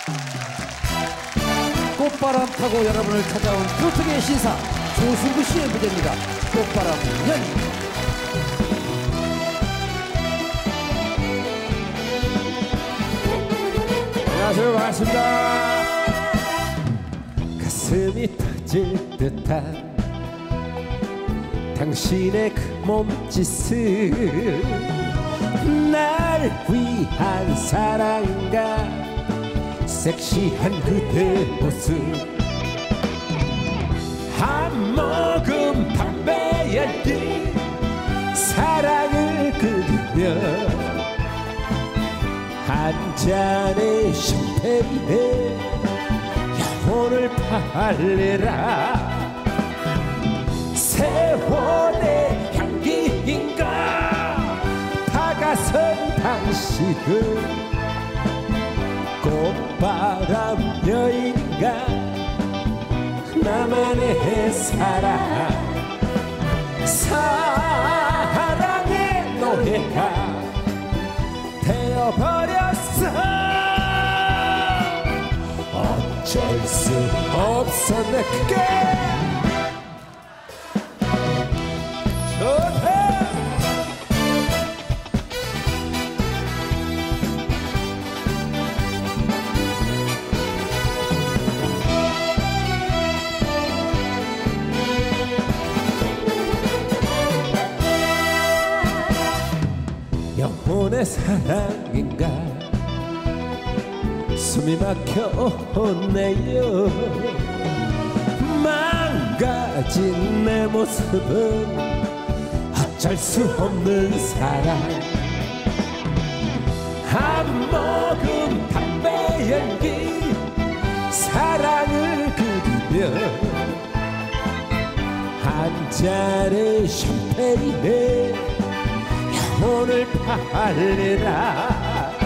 꽃바람 타고 여러분을 찾아온 교통의 신사 조승구 씨의 무대입니다. 꽃바람 연인. 안녕하세요, 반갑습니다. 가슴이 터질 듯한 당신의 그 몸짓은 날 위한 사랑인가. 섹시한 그대 모습 한 모금 담배 열기 사랑을 그리며 한 잔의 샴페인에 영혼을 팔래라. 세월의 향기인가 다가선 당신은 꽃바람 여인인가 나만의 사랑. 사랑의 노래가 되어버렸어. 어쩔 수 없어 내게. 좋다. 영혼의 사랑인가 숨이 막혀오네요. 망가진 내 모습은 어쩔 수 없는 사랑. 한 모금 담배 연기 사랑을 그리며 한 잔의 샴페인에 영혼을 팔래라.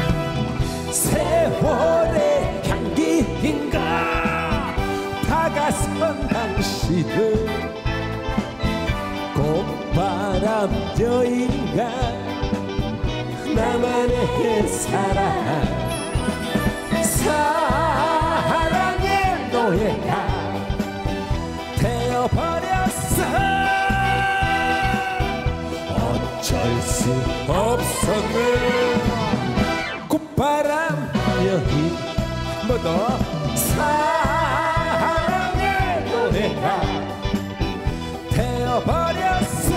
세월의 향기인가 다가선 당신은 꽃바람 여인인가 나만의 사랑. 사랑의 노예가 되어버렸어. 어쩔 수 없었네. 꽃바람 여인 한 번 더. 사랑의 노래가 되어버렸어.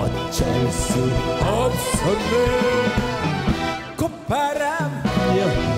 어쩔 수 없었네. 꽃바람 여인